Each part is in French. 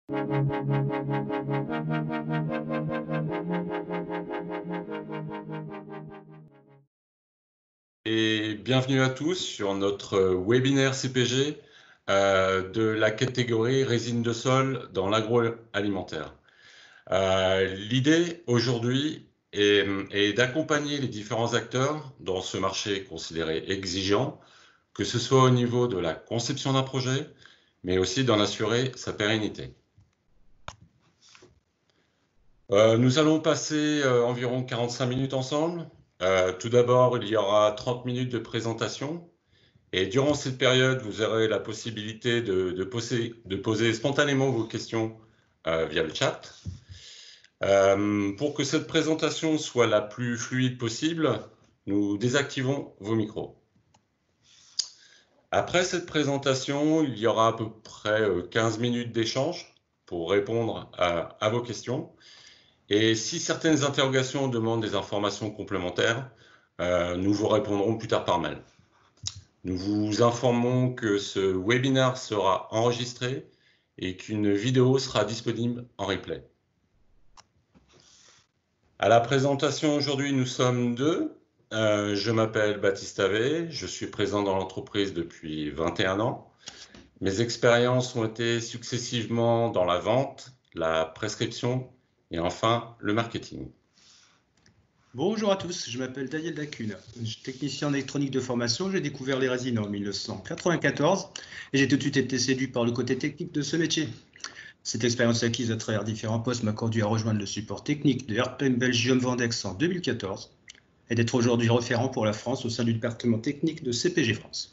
Et bienvenue à tous sur notre webinaire CPG de la catégorie résine de sol dans l'agroalimentaire. L'idée aujourd'hui est d'accompagner les différents acteurs dans ce marché considéré exigeant, que ce soit au niveau de la conception d'un projet, mais aussi d'en assurer sa pérennité. Nous allons passer environ 45 minutes ensemble. Tout d'abord, il y aura 30 minutes de présentation. Et durant cette période, vous aurez la possibilité de poser spontanément vos questions via le chat. Pour que cette présentation soit la plus fluide possible, nous désactivons vos micros. Après cette présentation, il y aura à peu près 15 minutes d'échange pour répondre à vos questions. Et si certaines interrogations demandent des informations complémentaires, nous vous répondrons plus tard par mail. Nous vous informons que ce webinaire sera enregistré et qu'une vidéo sera disponible en replay. À la présentation aujourd'hui, nous sommes deux. Je m'appelle Baptiste Avé, je suis présent dans l'entreprise depuis 21 ans. Mes expériences ont été successivement dans la vente, la prescription et enfin le marketing. Bonjour à tous, je m'appelle Daniel Dacune, je suis technicien en électronique de formation. J'ai découvert les résines en 1994 et j'ai tout de suite été séduit par le côté technique de ce métier. Cette expérience acquise à travers différents postes m'a conduit à rejoindre le support technique de RPM Belgium Vendex en 2014 et d'être aujourd'hui référent pour la France au sein du département technique de CPG France.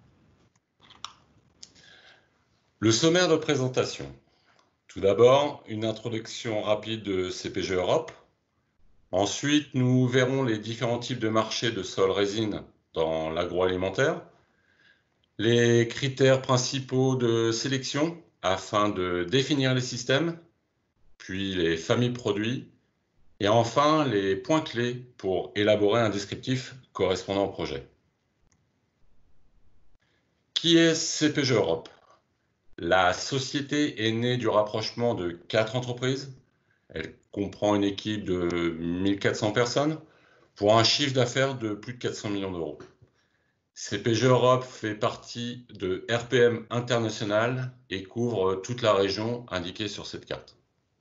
Le sommaire de présentation. Tout d'abord, une introduction rapide de CPG Europe. Ensuite, nous verrons les différents types de marchés de sol résine dans l'agroalimentaire, les critères principaux de sélection afin de définir les systèmes, puis les familles produits, et enfin les points clés pour élaborer un descriptif correspondant au projet. Qui est CPG Europe? La société est née du rapprochement de 4 entreprises. Elle comprend une équipe de 1400 personnes pour un chiffre d'affaires de plus de 400 millions d'euros. CPG Europe fait partie de RPM International et couvre toute la région indiquée sur cette carte.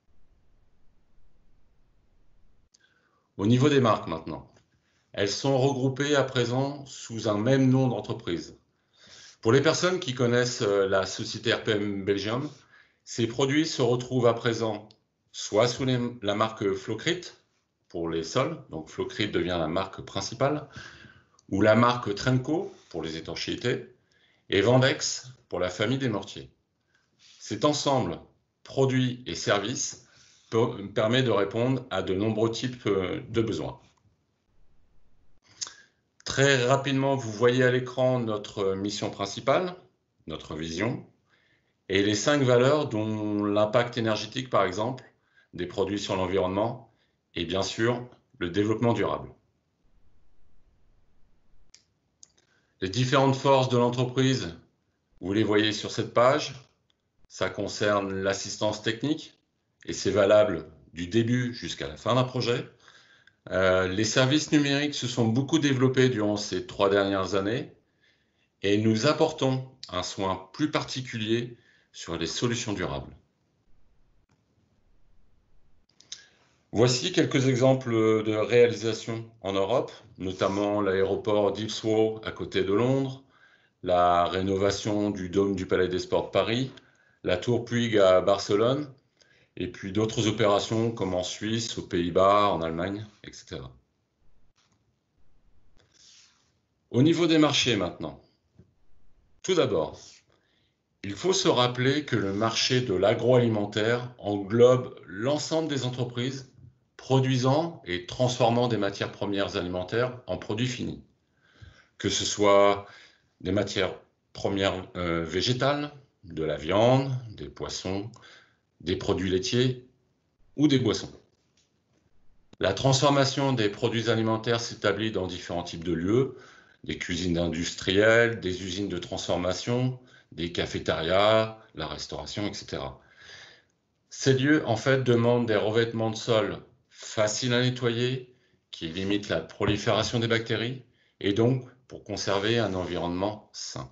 Au niveau des marques maintenant, elles sont regroupées à présent sous un même nom d'entreprise. Pour les personnes qui connaissent la société RPM Belgium, ces produits se retrouvent à présent soit sous la marque Flocrit pour les sols, donc Flocrit devient la marque principale, ou la marque Trenco pour les étanchéités, et Vendex pour la famille des mortiers. Cet ensemble, produits et services, permet de répondre à de nombreux types de besoins. Très rapidement, vous voyez à l'écran notre mission principale, notre vision, et les 5 valeurs dont l'impact énergétique, par exemple, des produits sur l'environnement, et bien sûr, le développement durable. Les différentes forces de l'entreprise, vous les voyez sur cette page. Ça concerne l'assistance technique, et c'est valable du début jusqu'à la fin d'un projet. Les services numériques se sont beaucoup développés durant ces 3 dernières années, et nous apportons un soin plus particulier sur les solutions durables. Voici quelques exemples de réalisations en Europe, notamment l'aéroport d'Heathrow à côté de Londres, la rénovation du dôme du Palais des Sports de Paris, la tour Puig à Barcelone, et puis d'autres opérations comme en Suisse, aux Pays-Bas, en Allemagne, etc. Au niveau des marchés maintenant. Tout d'abord, il faut se rappeler que le marché de l'agroalimentaire englobe l'ensemble des entreprises produisant et transformant des matières premières alimentaires en produits finis. Que ce soit des matières premières végétales, de la viande, des poissons, des produits laitiers ou des boissons. La transformation des produits alimentaires s'établit dans différents types de lieux, des cuisines industrielles, des usines de transformation, des cafétérias, la restauration, etc. Ces lieux, en fait, demandent des revêtements de sol faciles à nettoyer, qui limitent la prolifération des bactéries, et donc pour conserver un environnement sain.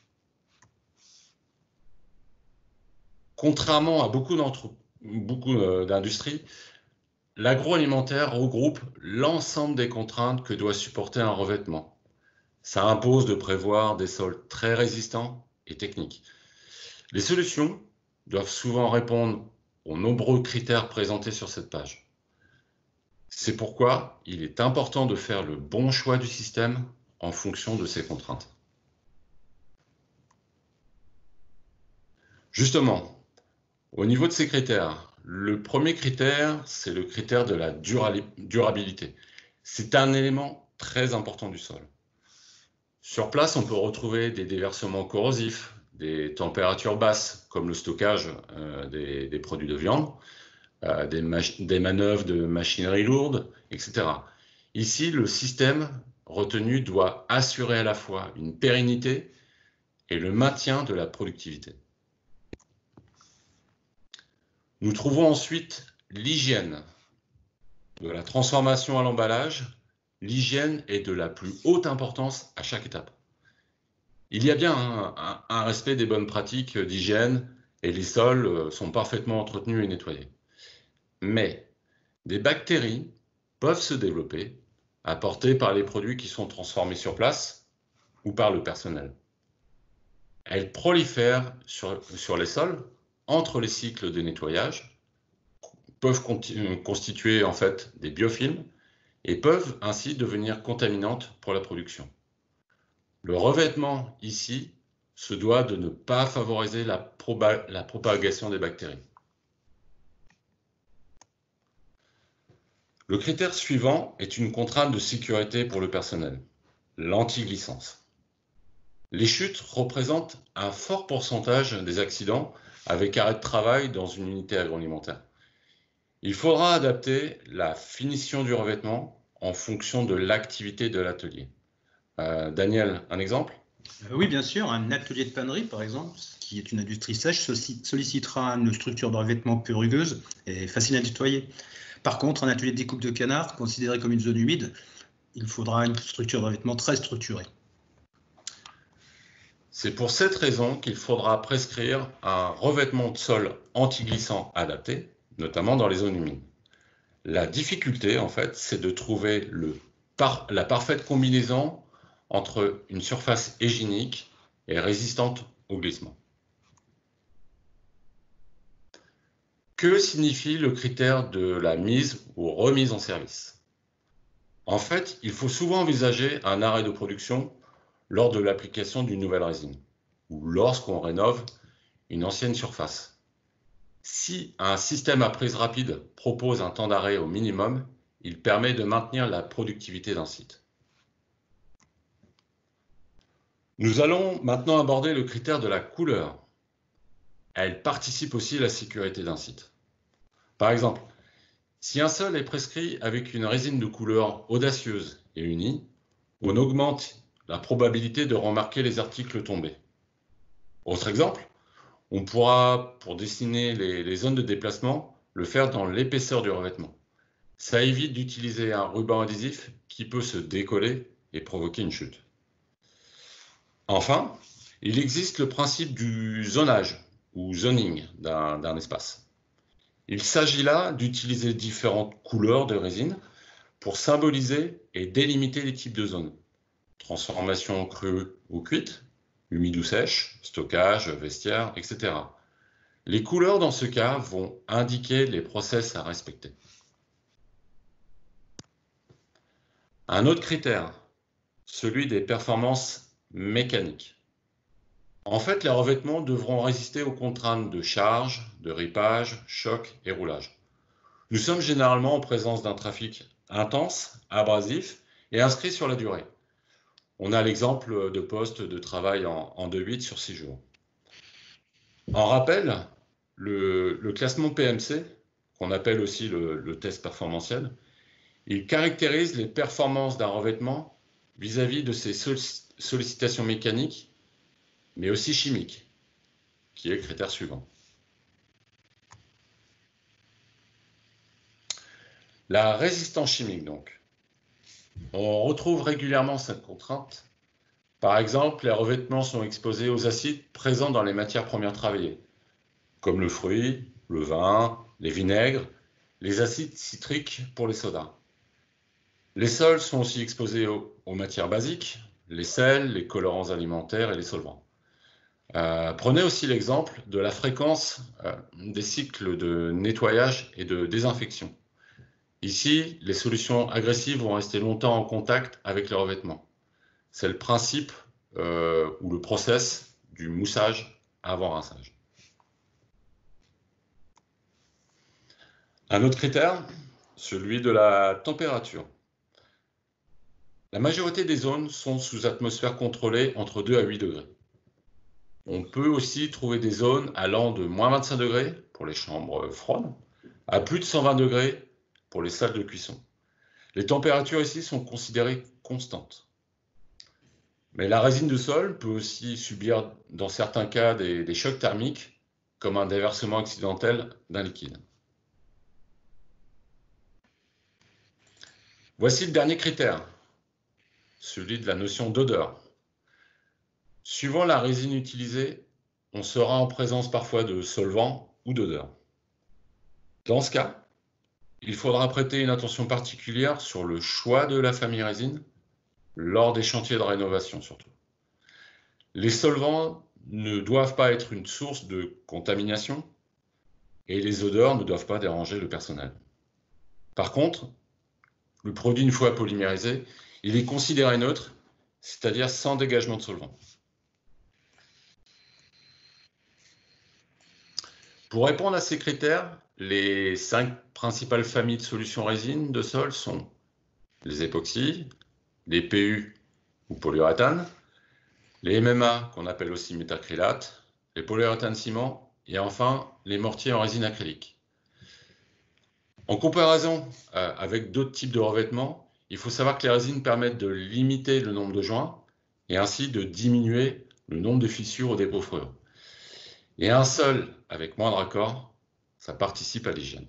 Contrairement à beaucoup d'industries, l'agroalimentaire regroupe l'ensemble des contraintes que doit supporter un revêtement. Ça impose de prévoir des sols très résistants et techniques. Les solutions doivent souvent répondre aux nombreux critères présentés sur cette page. C'est pourquoi il est important de faire le bon choix du système en fonction de ces contraintes. Justement, au niveau de ces critères, le premier critère, c'est le critère de la durabilité. C'est un élément très important du sol. Sur place, on peut retrouver des déversements corrosifs, des températures basses, comme le stockage des produits de viande, des manœuvres de machinerie lourde, etc. Ici, le système retenu doit assurer à la fois une pérennité et le maintien de la productivité. Nous trouvons ensuite l'hygiène. De la transformation à l'emballage, l'hygiène est de la plus haute importance à chaque étape. Il y a bien un respect des bonnes pratiques d'hygiène et les sols sont parfaitement entretenus et nettoyés. Mais des bactéries peuvent se développer, apportées par les produits qui sont transformés sur place ou par le personnel. Elles prolifèrent sur les sols entre les cycles de nettoyage, peuvent constituer en fait des biofilms et peuvent ainsi devenir contaminantes pour la production. Le revêtement ici se doit de ne pas favoriser la propagation des bactéries. Le critère suivant est une contrainte de sécurité pour le personnel, l'antiglissance. Les chutes représentent un fort pourcentage des accidents avec arrêt de travail dans une unité agroalimentaire. Il faudra adapter la finition du revêtement en fonction de l'activité de l'atelier. Daniel, un exemple ? Oui, bien sûr. Un atelier de pannerie, par exemple, qui est une industrie sèche, sollicitera une structure de revêtement peu rugueuse et facile à nettoyer. Par contre, un atelier de découpe de canard, considéré comme une zone humide, il faudra une structure de revêtement très structurée. C'est pour cette raison qu'il faudra prescrire un revêtement de sol antiglissant adapté, notamment dans les zones humides. La difficulté, en fait, c'est de trouver la parfaite combinaison entre une surface hygiénique et résistante au glissement. Que signifie le critère de la mise ou remise en service ? En fait, il faut souvent envisager un arrêt de production lors de l'application d'une nouvelle résine ou lorsqu'on rénove une ancienne surface. Si un système à prise rapide propose un temps d'arrêt au minimum, il permet de maintenir la productivité d'un site. Nous allons maintenant aborder le critère de la couleur. Elle participe aussi à la sécurité d'un site. Par exemple, si un sol est prescrit avec une résine de couleur audacieuse et unie, on augmente la probabilité de remarquer les articles tombés. Autre exemple, on pourra, pour dessiner les zones de déplacement, le faire dans l'épaisseur du revêtement. Ça évite d'utiliser un ruban adhésif qui peut se décoller et provoquer une chute. Enfin, il existe le principe du zonage ou zoning d'un espace. Il s'agit là d'utiliser différentes couleurs de résine pour symboliser et délimiter les types de zones. Transformation crue ou cuite, humide ou sèche, stockage, vestiaire, etc. Les couleurs dans ce cas vont indiquer les process à respecter. Un autre critère, celui des performances mécaniques. En fait, les revêtements devront résister aux contraintes de charge, de ripage, choc et roulage. Nous sommes généralement en présence d'un trafic intense, abrasif et inscrit sur la durée. On a l'exemple de postes de travail en 2-8 sur 6 jours. En rappel, le classement PMC, qu'on appelle aussi le test performantiel, il caractérise les performances d'un revêtement vis-à-vis de ses sollicitations mécaniques, mais aussi chimiques, qui est le critère suivant. La résistance chimique, donc. On retrouve régulièrement cette contrainte. Par exemple, les revêtements sont exposés aux acides présents dans les matières premières travaillées, comme le fruit, le vin, les vinaigres, les acides citriques pour les sodas. Les sols sont aussi exposés aux matières basiques, les sels, les colorants alimentaires et les solvants. Prenez aussi l'exemple de la fréquence des cycles de nettoyage et de désinfection. Ici, les solutions agressives vont rester longtemps en contact avec les revêtements. C'est le principe ou le process du moussage avant rinçage. Un autre critère, celui de la température. La majorité des zones sont sous atmosphère contrôlée entre 2 à 8 degrés. On peut aussi trouver des zones allant de moins 25 degrés pour les chambres froides à plus de 120 degrés pour les salles de cuisson. Les températures ici sont considérées constantes. Mais la résine de sol peut aussi subir dans certains cas des chocs thermiques comme un déversement accidentel d'un liquide. Voici le dernier critère, celui de la notion d'odeur. Suivant la résine utilisée, on sera en présence parfois de solvants ou d'odeurs. Dans ce cas, il faudra prêter une attention particulière sur le choix de la famille résine lors des chantiers de rénovation surtout. Les solvants ne doivent pas être une source de contamination et les odeurs ne doivent pas déranger le personnel. Par contre, le produit, une fois polymérisé, il est considéré neutre, c'est-à-dire sans dégagement de solvant. Pour répondre à ces critères, les 5 principales familles de solutions résine de sol sont les époxys, les PU ou polyuréthane, les MMA qu'on appelle aussi métacrylates, les polyuréthane ciment et enfin les mortiers en résine acrylique. En comparaison avec d'autres types de revêtements, il faut savoir que les résines permettent de limiter le nombre de joints et ainsi de diminuer le nombre de fissures ou dépourfures. Et un sol avec moindre accord, ça participe à l'hygiène.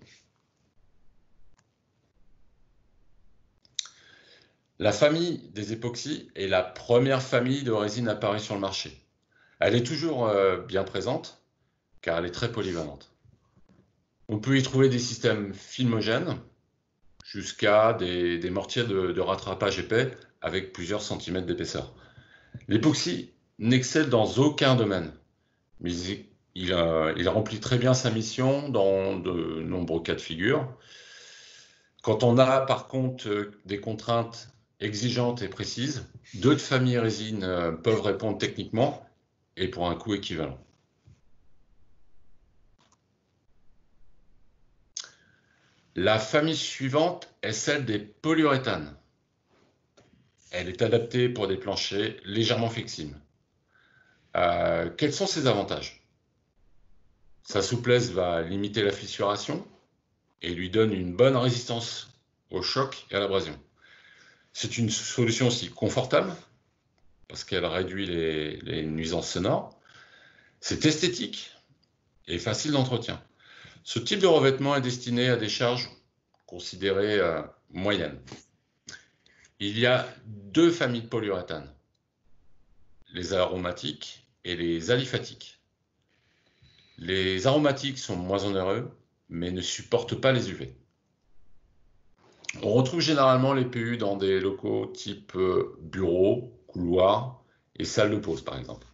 La famille des époxys est la première famille de résine apparue sur le marché. Elle est toujours bien présente car elle est très polyvalente. On peut y trouver des systèmes filmogènes jusqu'à des mortiers de rattrapage épais avec plusieurs centimètres d'épaisseur. L'époxy n'excelle dans aucun domaine, mais il remplit très bien sa mission dans de nombreux cas de figure. Quand on a par contre des contraintes exigeantes et précises, d'autres familles résines peuvent répondre techniquement et pour un coût équivalent. La famille suivante est celle des polyuréthanes. Elle est adaptée pour des planchers légèrement flexibles. Quels sont ses avantages? Sa souplesse va limiter la fissuration et lui donne une bonne résistance au choc et à l'abrasion. C'est une solution aussi confortable parce qu'elle réduit les nuisances sonores. C'est esthétique et facile d'entretien. Ce type de revêtement est destiné à des charges considérées moyennes. Il y a 2 familles de polyuréthane, les aromatiques et les aliphatiques. Les aromatiques sont moins onéreux, mais ne supportent pas les UV. On retrouve généralement les PU dans des locaux type bureau, couloir et salle de pause par exemple.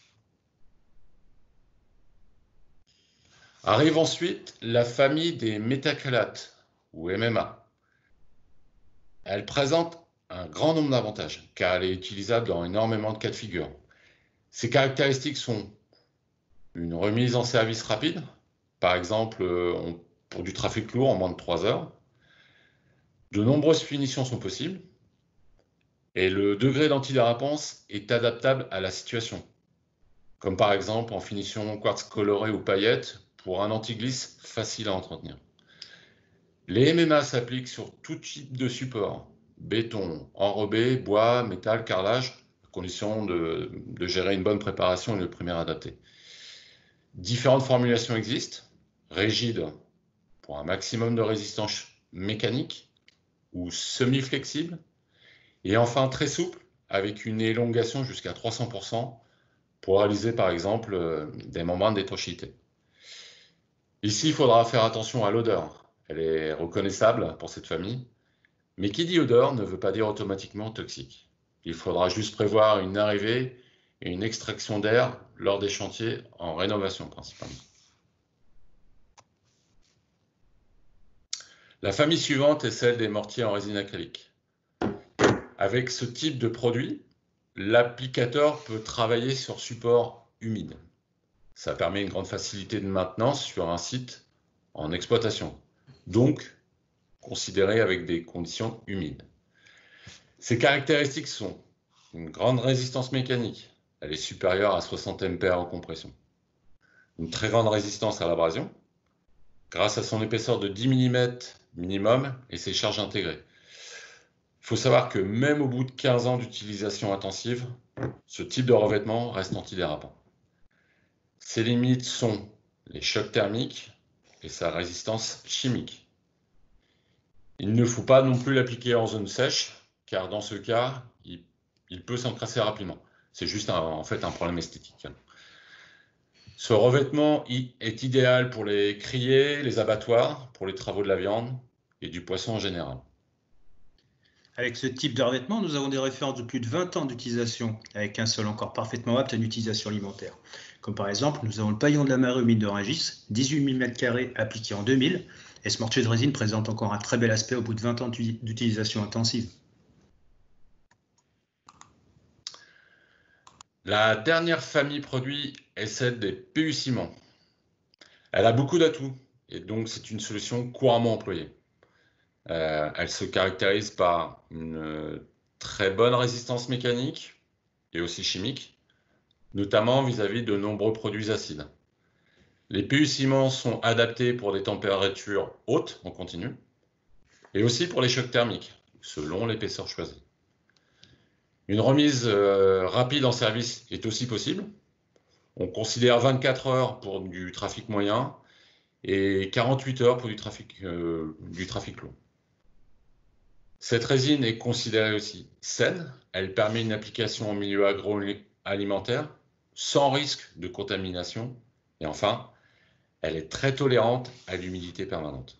Arrive ensuite la famille des métacrylates ou MMA. Elle présente un grand nombre d'avantages car elle est utilisable dans énormément de cas de figure. Ses caractéristiques sont une remise en service rapide, par exemple pour du trafic lourd en moins de 3 heures. De nombreuses finitions sont possibles et le degré d'antidérapance est adaptable à la situation, comme par exemple en finition quartz coloré ou paillettes pour un anti-glisse facile à entretenir. Les MMA s'appliquent sur tout type de support, béton, enrobé, bois, métal, carrelage, à condition de gérer une bonne préparation et le primaire adapté. Différentes formulations existent, rigides pour un maximum de résistance mécanique ou semi-flexible, et enfin très souple, avec une élongation jusqu'à 300% pour réaliser par exemple des membranes d'étanchéité. Ici, il faudra faire attention à l'odeur. Elle est reconnaissable pour cette famille, mais qui dit odeur ne veut pas dire automatiquement toxique. Il faudra juste prévoir une arrivée et une extraction d'air lors des chantiers en rénovation principalement. La famille suivante est celle des mortiers en résine acrylique. Avec ce type de produit, l'applicateur peut travailler sur support humide. Ça permet une grande facilité de maintenance sur un site en exploitation, donc considéré avec des conditions humides. Ses caractéristiques sont une grande résistance mécanique, elle est supérieure à 60 MPa en compression, une très grande résistance à l'abrasion, grâce à son épaisseur de 10 mm minimum et ses charges intégrées. Il faut savoir que même au bout de 15 ans d'utilisation intensive, ce type de revêtement reste antidérapant. Ses limites sont les chocs thermiques et sa résistance chimique. Il ne faut pas non plus l'appliquer en zone sèche, car dans ce cas, il peut s'encrasser rapidement. C'est juste en fait un problème esthétique. Ce revêtement est idéal pour les criers, les abattoirs, pour les travaux de la viande et du poisson en général. Avec ce type de revêtement, nous avons des références de plus de 20 ans d'utilisation, avec un sol encore parfaitement apte à une utilisation alimentaire. Comme par exemple, nous avons le paillon de la marée humide de Rungis, 18 000 m² appliqué en 2000, et ce mortier de résine présente encore un très bel aspect au bout de 20 ans d'utilisation intensive. La dernière famille produit est celle des PU ciments. Elle a beaucoup d'atouts, et donc c'est une solution couramment employée. Elle se caractérise par une très bonne résistance mécanique et aussi chimique, notamment vis-à-vis de nombreux produits acides. Les PU ciments sont adaptés pour des températures hautes en continu et aussi pour les chocs thermiques, selon l'épaisseur choisie. Une remise rapide en service est aussi possible. On considère 24 heures pour du trafic moyen et 48 heures pour du trafic long. Cette résine est considérée aussi saine. Elle permet une application en milieu agroalimentaire sans risque de contamination. Et enfin, elle est très tolérante à l'humidité permanente.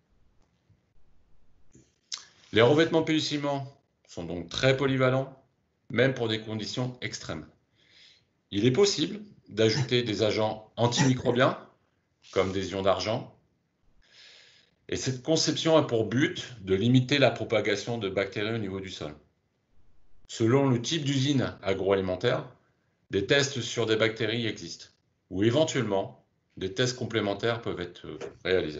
Les revêtements PU ciment sont donc très polyvalents, même pour des conditions extrêmes. Il est possible d'ajouter des agents antimicrobiens, comme des ions d'argent. Et cette conception a pour but de limiter la propagation de bactéries au niveau du sol. Selon le type d'usine agroalimentaire, des tests sur des bactéries existent, ou éventuellement, des tests complémentaires peuvent être réalisés.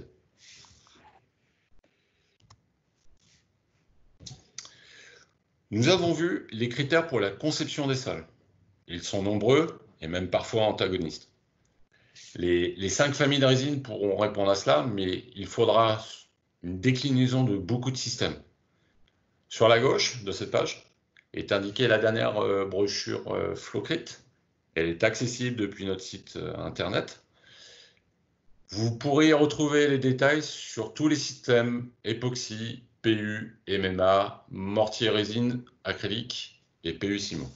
Nous avons vu les critères pour la conception des sols. Ils sont nombreux et même parfois antagonistes. Les 5 familles de résine pourront répondre à cela, mais il faudra une déclinaison de beaucoup de systèmes. Sur la gauche de cette page est indiquée la dernière brochure Flowcrit. Elle est accessible depuis notre site internet. Vous pourrez y retrouver les détails sur tous les systèmes époxy, PU, MMA, mortier résine acrylique et PU ciment.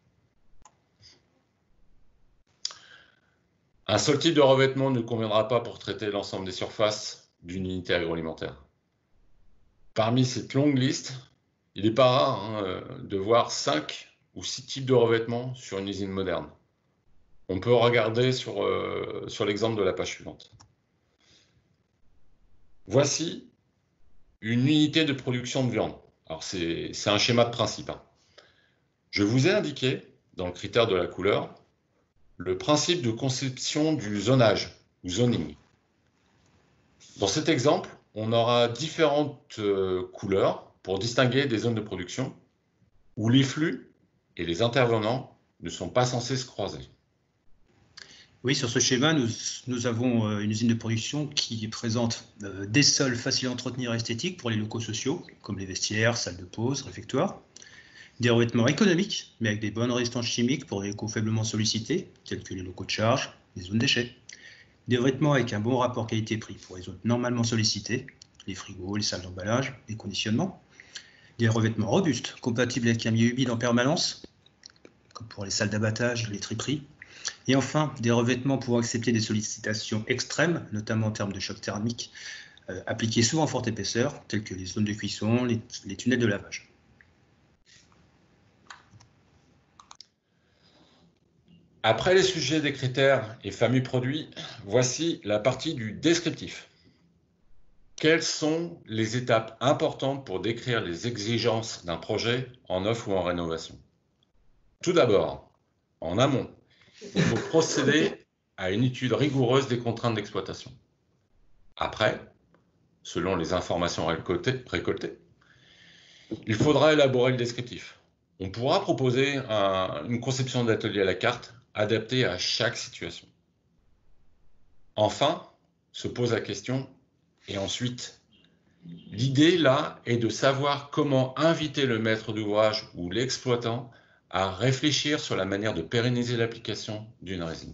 Un seul type de revêtement ne conviendra pas pour traiter l'ensemble des surfaces d'une unité agroalimentaire. Parmi cette longue liste, il n'est pas rare de voir 5 ou 6 types de revêtements sur une usine moderne. On peut regarder sur l'exemple de la page suivante. Voici une unité de production de viande. Alors c'est un schéma de principe. Je vous ai indiqué, dans le critère de la couleur, le principe de conception du zonage, ou zoning. Dans cet exemple, on aura différentes couleurs pour distinguer des zones de production où les flux et les intervenants ne sont pas censés se croiser. Oui, sur ce schéma, nous avons une usine de production qui présente des sols faciles à entretenir et esthétiques pour les locaux sociaux, comme les vestiaires, salles de pause, réfectoires. Des revêtements économiques, mais avec des bonnes résistances chimiques pour les locaux faiblement sollicités, tels que les locaux de charge, les zones déchets. Des revêtements avec un bon rapport qualité-prix pour les zones normalement sollicitées, les frigos, les salles d'emballage, les conditionnements. Des revêtements robustes, compatibles avec un milieu humide en permanence, comme pour les salles d'abattage, les triperies. Et enfin, des revêtements pouvant accepter des sollicitations extrêmes, notamment en termes de choc thermique, appliqués souvent en forte épaisseur, tels que les zones de cuisson, les tunnels de lavage. Après les sujets des critères et familles produits, voici la partie du descriptif. Quelles sont les étapes importantes pour décrire les exigences d'un projet en offre ou en rénovation? Tout d'abord, en amont, il faut procéder à une étude rigoureuse des contraintes d'exploitation. Après, selon les informations récoltées, il faudra élaborer le descriptif. On pourra proposer une conception d'atelier à la carte adaptée à chaque situation. Enfin, se pose la question, et ensuite, l'idée là est de savoir comment inviter le maître d'ouvrage ou l'exploitant à réfléchir sur la manière de pérenniser l'application d'une résine.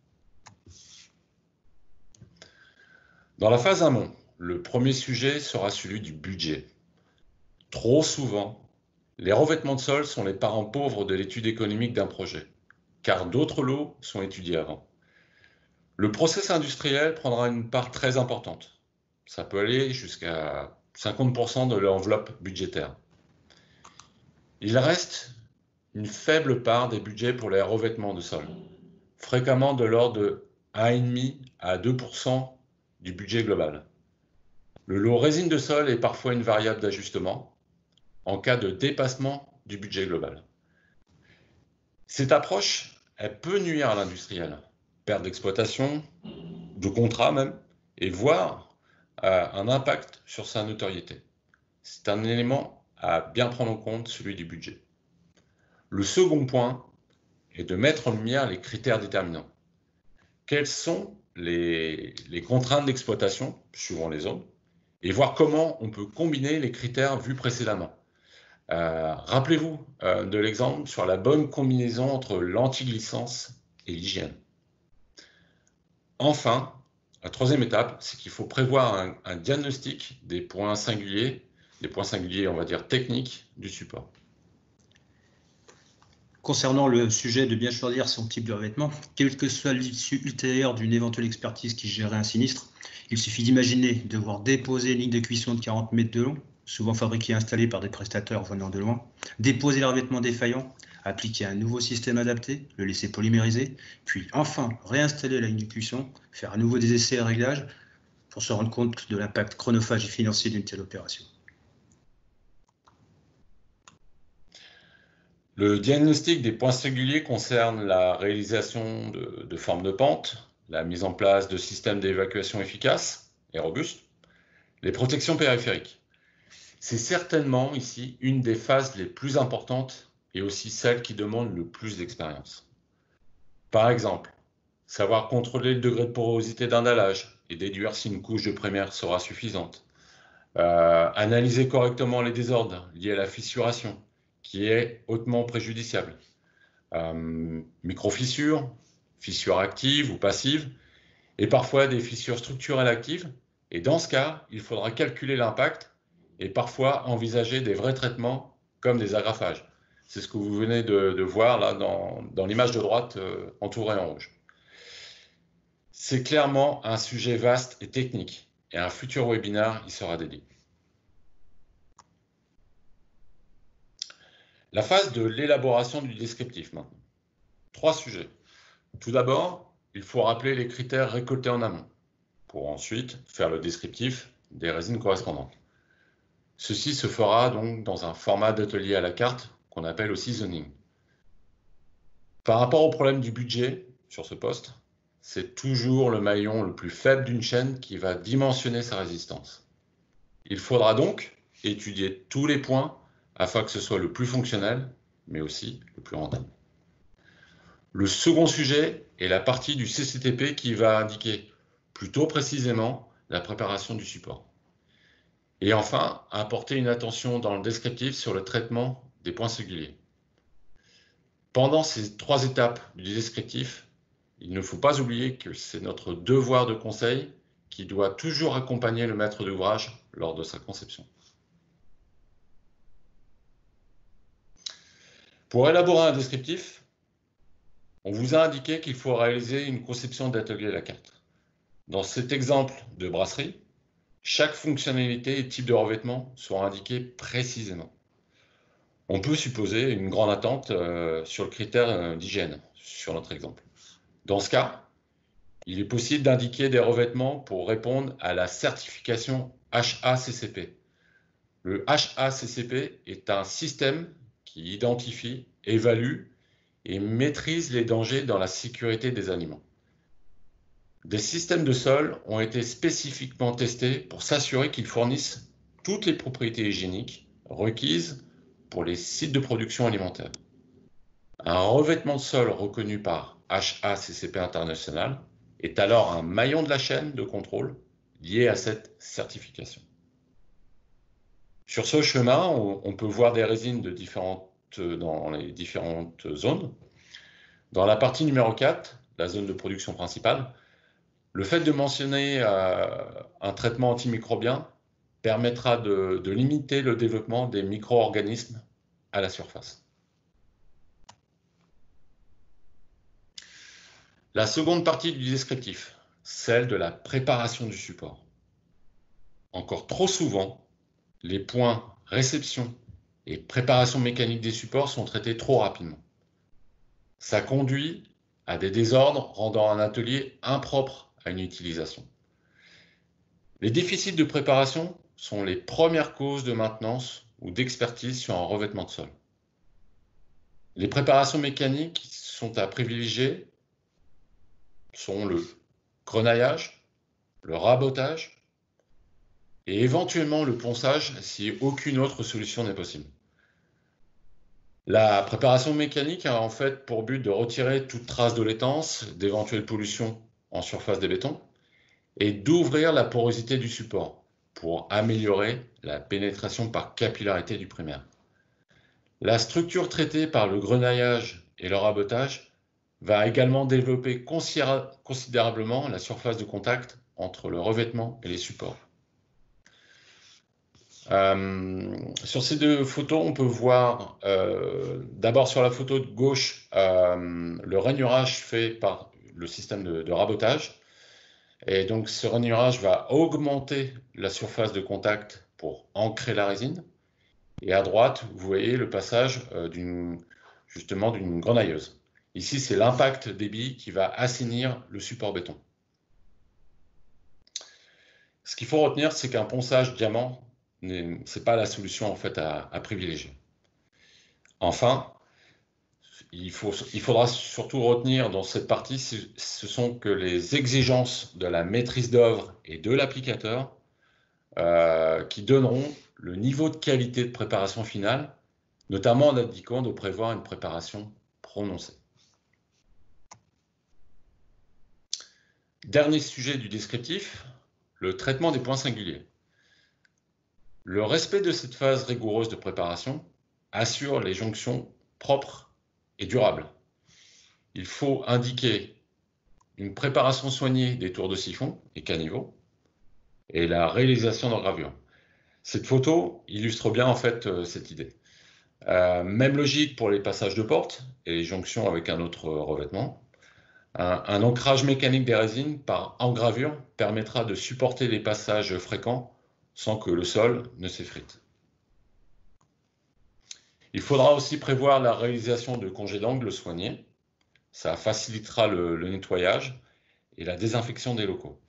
Dans la phase amont, le premier sujet sera celui du budget. Trop souvent, les revêtements de sol sont les parents pauvres de l'étude économique d'un projet, car d'autres lots sont étudiés avant. Le process industriel prendra une part très importante. Ça peut aller jusqu'à 50% de l'enveloppe budgétaire. Il reste une faible part des budgets pour les revêtements de sol, fréquemment de l'ordre de 1,5 à 2% du budget global. Le lot résine de sol est parfois une variable d'ajustement en cas de dépassement du budget global. Cette approche, elle peut nuire à l'industriel, perte d'exploitation, de contrat même, et voire un impact sur sa notoriété. C'est un élément à bien prendre en compte, celui du budget. Le second point est de mettre en lumière les critères déterminants. Quelles sont les contraintes d'exploitation suivant les zones et voir comment on peut combiner les critères vus précédemment. Rappelez-vous de l'exemple sur la bonne combinaison entre l'antiglissance et l'hygiène. Enfin, la troisième étape, c'est qu'il faut prévoir un diagnostic des points singuliers, on va dire techniques du support. Concernant le sujet de bien choisir son type de revêtement, quelle que soit l'issue ultérieure d'une éventuelle expertise qui gérerait un sinistre, il suffit d'imaginer devoir déposer une ligne de cuisson de 40 mètres de long, souvent fabriquée et installée par des prestataires venant de loin, déposer le revêtement défaillant, appliquer un nouveau système adapté, le laisser polymériser, puis enfin réinstaller la ligne de cuisson, faire à nouveau des essais et réglages pour se rendre compte de l'impact chronophage et financier d'une telle opération. Le diagnostic des points singuliers concerne la réalisation de formes de pente, la mise en place de systèmes d'évacuation efficaces et robustes, les protections périphériques. C'est certainement ici une des phases les plus importantes et aussi celle qui demande le plus d'expérience. Par exemple, savoir contrôler le degré de porosité d'un dallage et déduire si une couche de primaire sera suffisante. Analyser correctement les désordres liés à la fissuration, qui est hautement préjudiciable. Micro-fissures, fissures actives ou passives, et parfois des fissures structurelles actives. Et dans ce cas, il faudra calculer l'impact et parfois envisager des vrais traitements comme des agrafages. C'est ce que vous venez de voir là dans l'image de droite entourée en rouge. C'est clairement un sujet vaste et technique, et un futur webinaire y sera dédié. La phase de l'élaboration du descriptif maintenant. 3 sujets. Tout d'abord, il faut rappeler les critères récoltés en amont, pour ensuite faire le descriptif des résines correspondantes. Ceci se fera donc dans un format d'atelier à la carte qu'on appelle aussi zoning. Par rapport au problème du budget sur ce poste, c'est toujours le maillon le plus faible d'une chaîne qui va dimensionner sa résistance. Il faudra donc étudier tous les points afin que ce soit le plus fonctionnel, mais aussi le plus rentable. Le second sujet est la partie du CCTP qui va indiquer plutôt précisément la préparation du support. Et enfin, apporter une attention dans le descriptif sur le traitement des points singuliers. Pendant ces 3 étapes du descriptif, il ne faut pas oublier que c'est notre devoir de conseil qui doit toujours accompagner le maître d'ouvrage lors de sa conception. Pour élaborer un descriptif, on vous a indiqué qu'il faut réaliser une conception d'atelier à la carte. Dans cet exemple de brasserie, chaque fonctionnalité et type de revêtement sont indiqués précisément. On peut supposer une grande attente sur le critère d'hygiène, sur notre exemple. Dans ce cas, il est possible d'indiquer des revêtements pour répondre à la certification HACCP. Le HACCP est un système qui identifie, évalue et maîtrise les dangers dans la sécurité des aliments. Des systèmes de sol ont été spécifiquement testés pour s'assurer qu'ils fournissent toutes les propriétés hygiéniques requises pour les sites de production alimentaire. Un revêtement de sol reconnu par HACCP International est alors un maillon de la chaîne de contrôle lié à cette certification. Sur ce chemin, on peut voir des résines dans les différentes zones. Dans la partie numéro 4, la zone de production principale, le fait de mentionner un traitement antimicrobien permettra de limiter le développement des micro-organismes à la surface. La seconde partie du descriptif, celle de la préparation du support. Encore trop souvent, les points réception et préparation mécanique des supports sont traités trop rapidement. Ça conduit à des désordres rendant un atelier impropre à une utilisation. Les déficits de préparation sont les premières causes de maintenance ou d'expertise sur un revêtement de sol. Les préparations mécaniques sont à privilégier sont le grenaillage, le rabotage et éventuellement le ponçage si aucune autre solution n'est possible. La préparation mécanique a en fait pour but de retirer toute trace de laitance, d'éventuelles pollutions en surface des bétons et d'ouvrir la porosité du support pour améliorer la pénétration par capillarité du primaire. La structure traitée par le grenaillage et le rabotage va également développer considérablement la surface de contact entre le revêtement et les supports. Sur ces deux photos, on peut voir d'abord sur la photo de gauche le rainurage fait par le système de rabotage. Et donc ce rainurage va augmenter la surface de contact pour ancrer la résine. Et à droite, vous voyez le passage d'une grenailleuse. Ici, c'est l'impact des billes qui va assainir le support béton. Ce qu'il faut retenir, c'est qu'un ponçage diamant, ce n'est pas la solution en fait à privilégier. Enfin, il faudra surtout retenir dans cette partie, ce sont que les exigences de la maîtrise d'œuvre et de l'applicateur qui donneront le niveau de qualité de préparation finale, notamment en indiquant de prévoir une préparation prononcée. Dernier sujet du descriptif, le traitement des points singuliers. Le respect de cette phase rigoureuse de préparation assure les jonctions propres et durables. Il faut indiquer une préparation soignée des tours de siphon et caniveaux et la réalisation d'engravures. Cette photo illustre bien en fait cette idée. Même logique pour les passages de porte et les jonctions avec un autre revêtement. Un ancrage mécanique des résines par engravure permettra de supporter les passages fréquents sans que le sol ne s'effrite. Il faudra aussi prévoir la réalisation de congés d'angle soignés. Ça facilitera le nettoyage et la désinfection des locaux.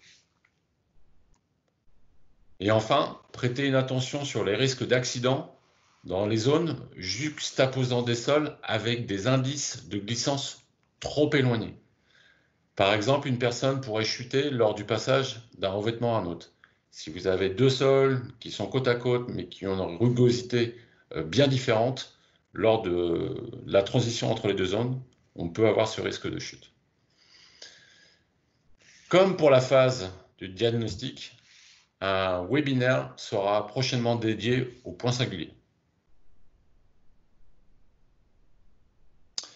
Et enfin, prêter une attention sur les risques d'accident dans les zones juxtaposant des sols avec des indices de glissance trop éloignés. Par exemple, une personne pourrait chuter lors du passage d'un revêtement à un autre. Si vous avez deux sols qui sont côte à côte mais qui ont une rugosité bien différente, lors de la transition entre les deux zones, on peut avoir ce risque de chute. Comme pour la phase du diagnostic, un webinaire sera prochainement dédié aux points singuliers.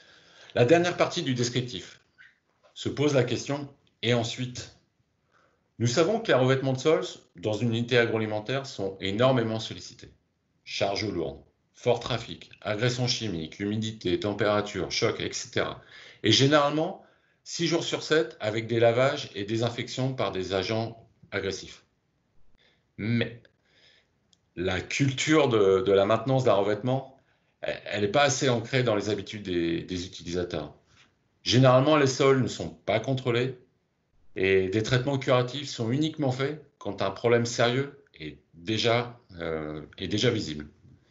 La dernière partie du descriptif se pose la question, et ensuite, Nous savons que les revêtements de sol dans une unité agroalimentaire sont énormément sollicités. Charges lourdes, fort trafic, agressions chimiques, humidité, température, choc, etc. Et généralement, 6 jours sur 7 avec des lavages et désinfections par des agents agressifs. Mais la culture de la maintenance d'un revêtement, elle n'est pas assez ancrée dans les habitudes des utilisateurs. Généralement, les sols ne sont pas contrôlés et des traitements curatifs sont uniquement faits quand un problème sérieux est déjà visible.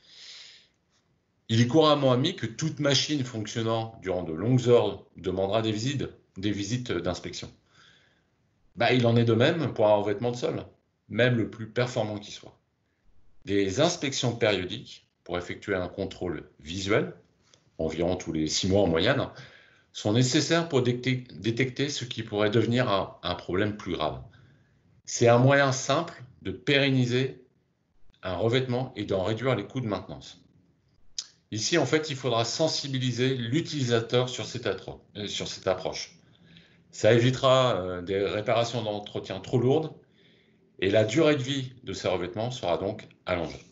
Il est couramment admis que toute machine fonctionnant durant de longues heures demandera des visites d'inspection. Il en est de même pour un revêtement de sol, même le plus performant qui soit. Des inspections périodiques pour effectuer un contrôle visuel, environ tous les 6 mois en moyenne, sont nécessaires pour détecter ce qui pourrait devenir un problème plus grave. C'est un moyen simple de pérenniser un revêtement et d'en réduire les coûts de maintenance. Ici, en fait, il faudra sensibiliser l'utilisateur sur cette approche. Ça évitera des réparations d'entretien trop lourdes et la durée de vie de ces revêtements sera donc allongée.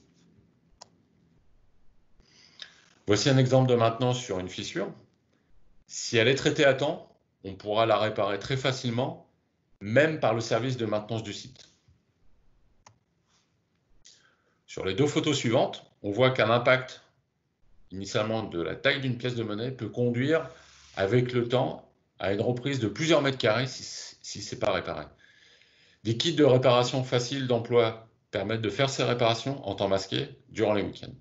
Voici un exemple de maintenance sur une fissure. Si elle est traitée à temps, on pourra la réparer très facilement, même par le service de maintenance du site. Sur les 2 photos suivantes, on voit qu'un impact initialement de la taille d'une pièce de monnaie peut conduire avec le temps à une reprise de plusieurs mètres carrés si ce n'est pas réparé. Des kits de réparation faciles d'emploi permettent de faire ces réparations en temps masqué durant les week-ends.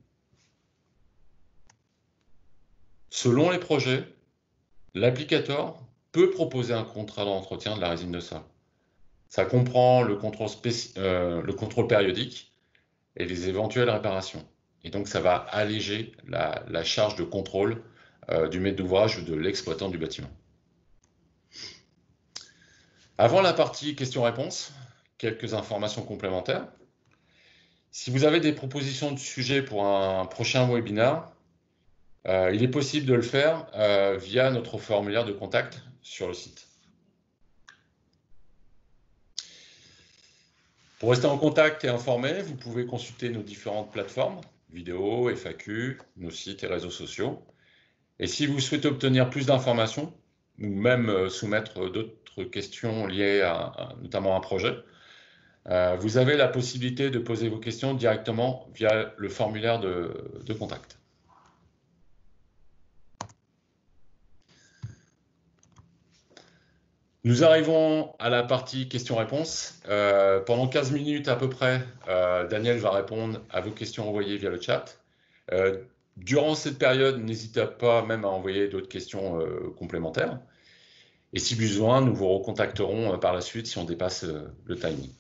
Selon les projets, l'applicateur peut proposer un contrat d'entretien de la résine de sol. Ça comprend le contrôle périodique et les éventuelles réparations. Et donc, ça va alléger la charge de contrôle du maître d'ouvrage ou de l'exploitant du bâtiment. Avant la partie questions-réponses, quelques informations complémentaires. Si vous avez des propositions de sujets pour un prochain webinaire, il est possible de le faire via notre formulaire de contact sur le site. Pour rester en contact et informé, vous pouvez consulter nos différentes plateformes, vidéos, FAQ, nos sites et réseaux sociaux. Et si vous souhaitez obtenir plus d'informations, ou même soumettre d'autres questions liées notamment à un projet, vous avez la possibilité de poser vos questions directement via le formulaire de contact. Nous arrivons à la partie questions-réponses. Pendant 15 minutes à peu près, Daniel va répondre à vos questions envoyées via le chat. Durant cette période, n'hésitez pas même à envoyer d'autres questions complémentaires. Et si besoin, nous vous recontacterons par la suite si on dépasse le timing.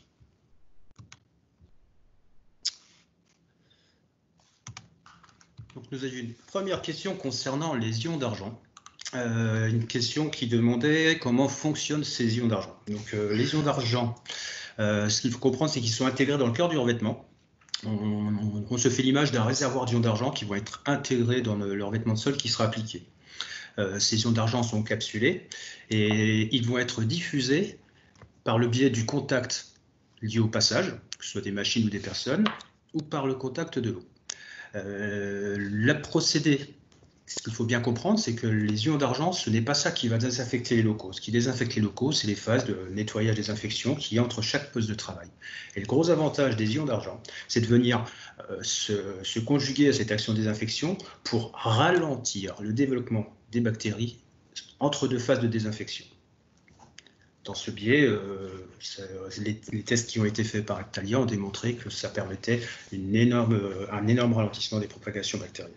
Donc, nous avions une première question concernant les ions d'argent. Une question qui demandait comment fonctionnent ces ions d'argent. Donc, les ions d'argent, ce qu'il faut comprendre, c'est qu'ils sont intégrés dans le cœur du revêtement. On se fait l'image d'un réservoir d'ions d'argent qui vont être intégrés dans le revêtement de sol qui sera appliqué. Ces ions d'argent sont encapsulés et ils vont être diffusés par le biais du contact lié au passage, que ce soit des machines ou des personnes, ou par le contact de l'eau. Le procédé, ce qu'il faut bien comprendre, c'est que les ions d'argent, ce n'est pas ça qui va désinfecter les locaux. Ce qui désinfecte les locaux, c'est les phases de nettoyage, désinfection qu'il y a entre chaque poste de travail. Et le gros avantage des ions d'argent, c'est de venir se conjuguer à cette action de désinfection pour ralentir le développement des bactéries entre 2 phases de désinfection. Dans ce biais, les tests qui ont été faits par Actalia ont démontré que ça permettait un énorme ralentissement des propagations bactériennes.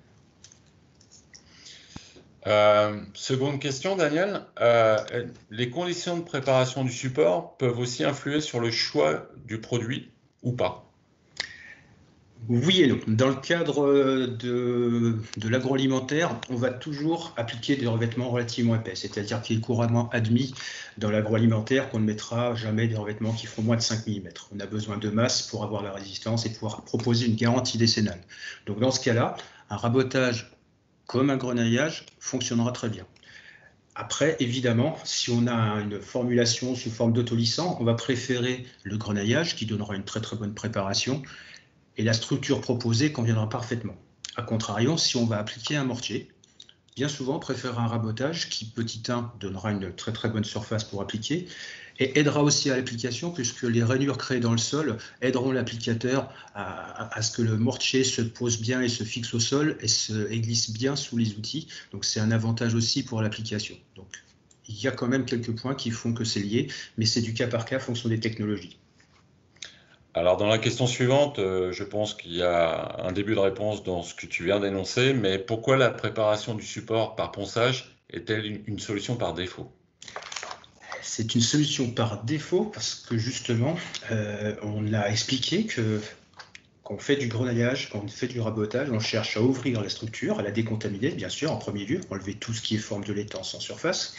Seconde question, Daniel. Les conditions de préparation du support peuvent aussi influer sur le choix du produit ou pas? Oui et non. Dans le cadre de l'agroalimentaire, on va toujours appliquer des revêtements relativement épais, c'est-à-dire qu'il est couramment admis dans l'agroalimentaire qu'on ne mettra jamais des revêtements qui feront moins de 5 mm. On a besoin de masse pour avoir la résistance et pouvoir proposer une garantie décennale. Donc dans ce cas-là, un rabotage comme un grenaillage fonctionnera très bien. Après, évidemment, si on a une formulation sous forme d'autolissant, on va préférer le grenaillage qui donnera une très très bonne préparation et la structure proposée conviendra parfaitement. A contrario, si on va appliquer un mortier, bien souvent on préfère un rabotage qui, petit 1, donnera une très très bonne surface pour appliquer et aidera aussi à l'application puisque les rainures créées dans le sol aideront l'applicateur à ce que le mortier se pose bien et se fixe au sol et glisse bien sous les outils. Donc c'est un avantage aussi pour l'application. Donc il y a quand même quelques points qui font que c'est lié, mais c'est du cas par cas en fonction des technologies. Alors, dans la question suivante, je pense qu'il y a un début de réponse dans ce que tu viens d'énoncer, mais pourquoi la préparation du support par ponçage est-elle une solution par défaut? C'est une solution par défaut parce que justement, on a expliqué que quand on fait du grenaillage, quand on fait du rabotage, on cherche à ouvrir la structure, à la décontaminer, bien sûr, en premier lieu, enlever tout ce qui est forme de laitance en surface,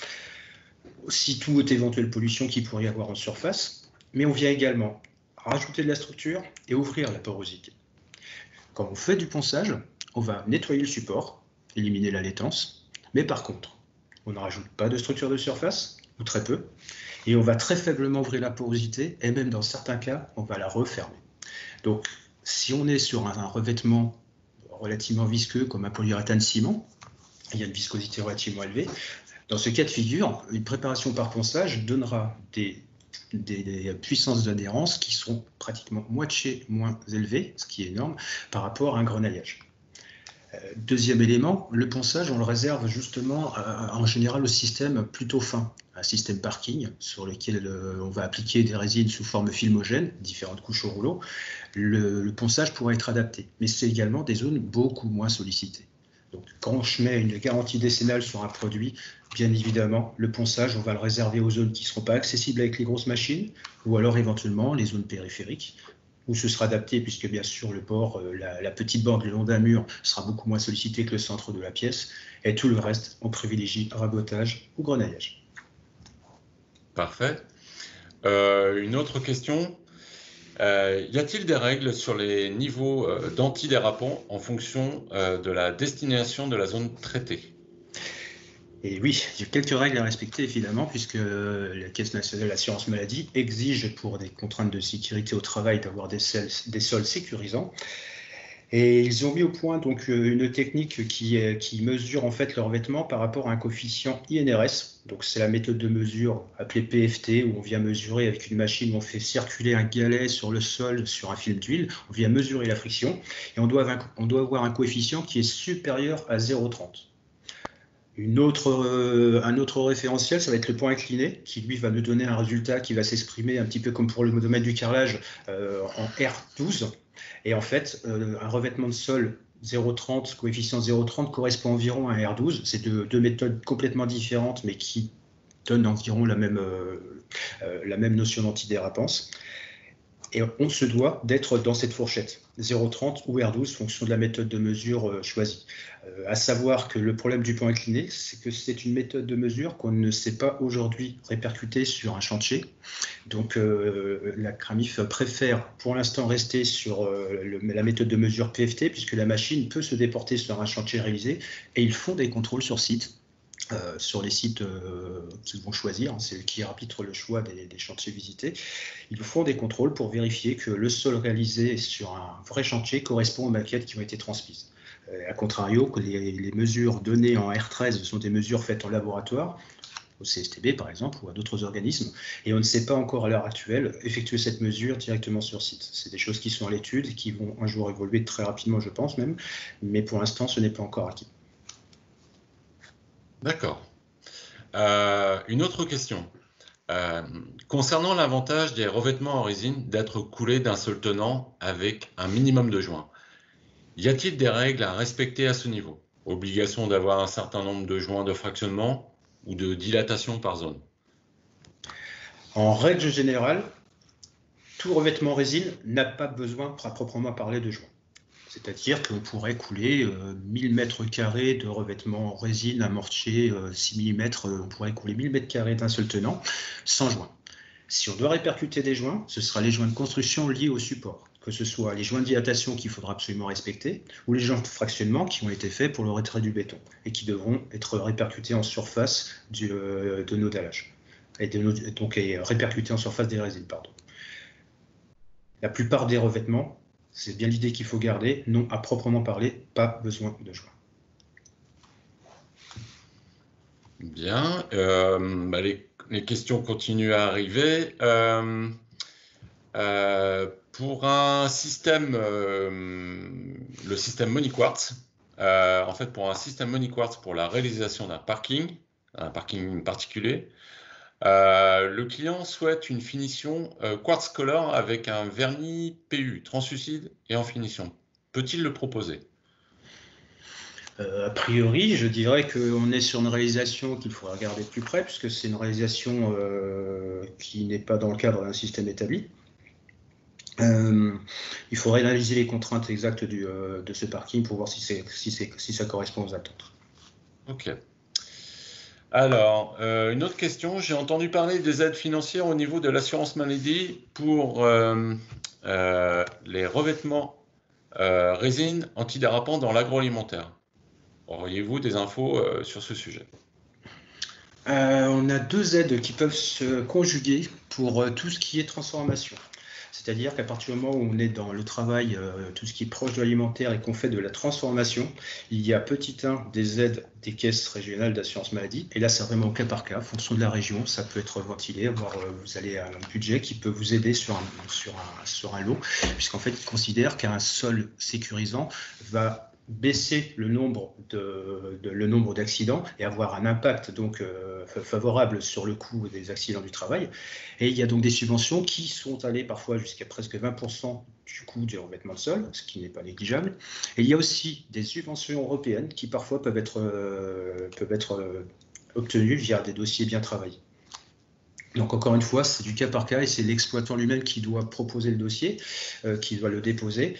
aussi toute éventuelle pollution qu'il pourrait y avoir en surface, mais on vient également rajouter de la structure et ouvrir la porosité. Quand on fait du ponçage, on va nettoyer le support, éliminer la laitance, mais par contre, on ne rajoute pas de structure de surface, ou très peu, et on va très faiblement ouvrir la porosité, et même dans certains cas, on va la refermer. Donc, si on est sur un revêtement relativement visqueux, comme un polyuréthane ciment, il y a une viscosité relativement élevée, dans ce cas de figure, une préparation par ponçage donnera des puissances d'adhérence qui sont pratiquement moitié moins élevées, ce qui est énorme, par rapport à un grenaillage. Deuxième élément, le ponçage, on le réserve justement en général au système plutôt fin, un système parking sur lequel on va appliquer des résines sous forme filmogène, différentes couches au rouleau. Le ponçage pourra être adapté, mais c'est également des zones beaucoup moins sollicitées. Donc, quand je mets une garantie décennale sur un produit, bien évidemment, le ponçage, on va le réserver aux zones qui ne seront pas accessibles avec les grosses machines, ou alors éventuellement les zones périphériques, où ce sera adapté, puisque bien sûr le bord, la petite bande le long d'un mur sera beaucoup moins sollicitée que le centre de la pièce, et tout le reste, on privilégie rabotage ou grenaillage. Parfait. Une autre question. Y a-t-il des règles sur les niveaux d'antidérapants en fonction de la destination de la zone traitée? Et oui, il y a quelques règles à respecter évidemment, puisque la Caisse nationale de l'assurance maladie exige pour des contraintes de sécurité au travail d'avoir des sols sécurisants. Et ils ont mis au point donc une technique qui mesure en fait leur vêtement par rapport à un coefficient INRS. Donc c'est la méthode de mesure appelée PFT, où on vient mesurer avec une machine où on fait circuler un galet sur le sol sur un film d'huile. On vient mesurer la friction et on doit avoir un coefficient qui est supérieur à 0,30. Un autre référentiel, ça va être le point incliné, qui lui va nous donner un résultat qui va s'exprimer un petit peu comme pour le domaine du carrelage en R12. Et en fait, un revêtement de sol 0,30, coefficient 0,30 correspond environ à un R12. C'est deux méthodes complètement différentes, mais qui donnent environ la même notion d'antidérapance. Et on se doit d'être dans cette fourchette, 0,30 ou R12, fonction de la méthode de mesure choisie. À savoir que le problème du point incliné, c'est que c'est une méthode de mesure qu'on ne sait pas aujourd'hui répercuter sur un chantier. Donc la CRAMIF préfère pour l'instant rester sur la méthode de mesure PFT, puisque la machine peut se déporter sur un chantier réalisé, et ils font des contrôles sur site. Sur les sites qu'ils vont choisir, c'est eux qui arbitrent le choix des chantiers visités. Ils font des contrôles pour vérifier que le sol réalisé sur un vrai chantier correspond aux maquettes qui ont été transmises. A contrario, que les mesures données en R13 sont des mesures faites en laboratoire, au CSTB par exemple, ou à d'autres organismes, et on ne sait pas encore à l'heure actuelle effectuer cette mesure directement sur site. C'est des choses qui sont à l'étude et qui vont un jour évoluer très rapidement, je pense même, mais pour l'instant, ce n'est pas encore acquis. D'accord. Une autre question. Concernant l'avantage des revêtements en résine d'être coulés d'un seul tenant avec un minimum de joints, y a-t-il des règles à respecter à ce niveau? Obligation d'avoir un certain nombre de joints de fractionnement ou de dilatation par zone? En règle générale, tout revêtement résine n'a pas besoin, à proprement parler, de joints. C'est-à-dire qu'on pourrait couler 1000 m² de revêtement en résine, un mortier 6 mm, on pourrait couler 1000 m² d'un seul tenant, sans joint. Si on doit répercuter des joints, ce sera les joints de construction liés au support. que ce soit les joints de dilatation qu'il faudra absolument respecter, ou les joints de fractionnement qui ont été faits pour le retrait du béton et qui devront être répercutés en surface de nos dallages, donc répercutés en surface des résines, pardon. La plupart des revêtements, c'est bien l'idée qu'il faut garder, non à proprement parler, pas besoin de joints. Bien, les questions continuent à arriver. Pour un système, le système Moniquartz, en fait, pour un système Moniquartz pour la réalisation d'un parking particulier, le client souhaite une finition Quartz Color avec un vernis PU translucide et en finition. Peut-il le proposer? A priori, je dirais qu'on est sur une réalisation qu'il faudra regarder de plus près, puisque c'est une réalisation qui n'est pas dans le cadre d'un système établi. Il faudrait analyser les contraintes exactes de ce parking pour voir si ça correspond aux attentes. Ok. Alors, une autre question. J'ai entendu parler des aides financières au niveau de l'assurance maladie pour les revêtements résine antidérapants dans l'agroalimentaire. Auriez-vous des infos sur ce sujet? On a deux aides qui peuvent se conjuguer pour tout ce qui est transformation. C'est-à-dire qu'à partir du moment où on est dans le travail, tout ce qui est proche de l'alimentaire et qu'on fait de la transformation, il y a petit 1 des aides des caisses régionales d'assurance maladie. Et là, c'est vraiment au cas par cas, en fonction de la région, ça peut être ventilé, voire vous allez à un budget qui peut vous aider sur un lot, puisqu'en fait, il considère qu'un sol sécurisant va baisser le nombre d'accidents et avoir un impact donc favorable sur le coût des accidents du travail. Et il y a donc des subventions qui sont allées parfois jusqu'à presque 20% du coût du revêtement de sol, ce qui n'est pas négligeable. Et il y a aussi des subventions européennes qui parfois peuvent être obtenues via des dossiers bien travaillés. Donc encore une fois, c'est du cas par cas et c'est l'exploitant lui-même qui doit proposer le dossier, qui doit le déposer.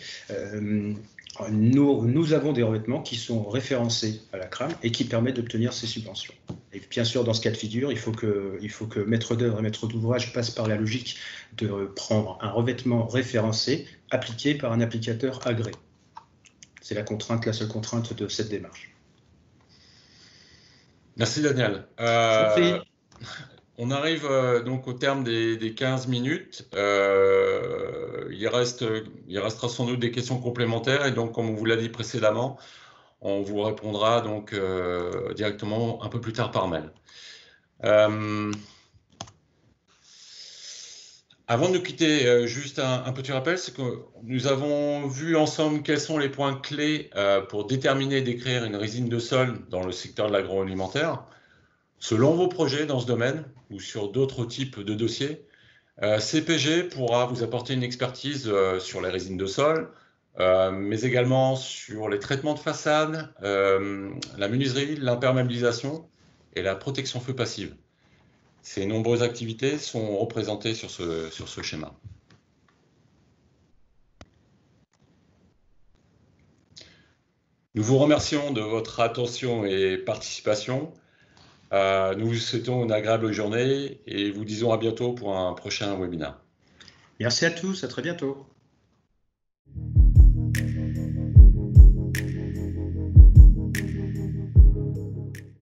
Nous avons des revêtements qui sont référencés à la CRAM et qui permettent d'obtenir ces subventions. Et bien sûr, dans ce cas de figure, il faut que maître d'œuvre et maître d'ouvrage passent par la logique de prendre un revêtement référencé appliqué par un applicateur agréé. C'est la seule contrainte de cette démarche. Merci Daniel. On arrive donc au terme des 15 minutes. Il restera sans doute des questions complémentaires et donc, comme on vous l'a dit précédemment, on vous répondra donc directement un peu plus tard par mail. Avant de nous quitter, juste un petit rappel, c'est que nous avons vu ensemble quels sont les points clés pour déterminer et décrire une résine de sol dans le secteur de l'agroalimentaire. Selon vos projets dans ce domaine ou sur d'autres types de dossiers, CPG pourra vous apporter une expertise sur les résines de sol, mais également sur les traitements de façade, la menuiserie, l'imperméabilisation et la protection feu passive. Ces nombreuses activités sont représentées sur ce schéma. Nous vous remercions de votre attention et participation. Nous vous souhaitons une agréable journée et vous disons à bientôt pour un prochain webinaire. Merci à tous, à très bientôt.